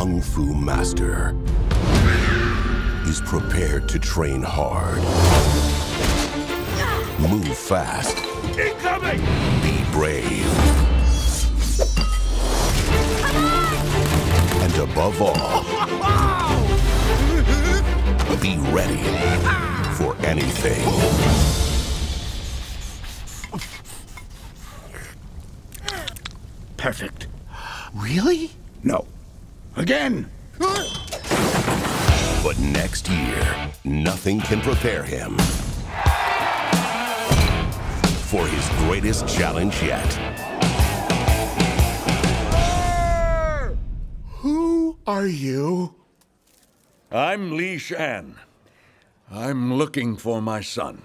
Kung Fu master is prepared to train hard, move fast, Incoming! be brave, and above all, be ready for anything. Perfect. Really? No. Again! But next year, nothing can prepare him for his greatest challenge yet. Who are you? I'm Li Shan. I'm looking for my son.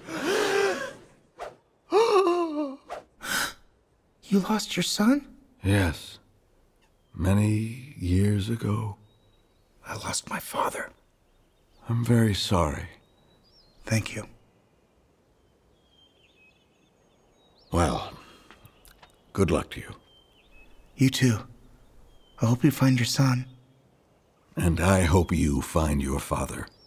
You lost your son? Yes. Many years ago. I lost my father. I'm very sorry. Thank you. Well, good luck to you. You too. I hope you find your son. And I hope you find your father.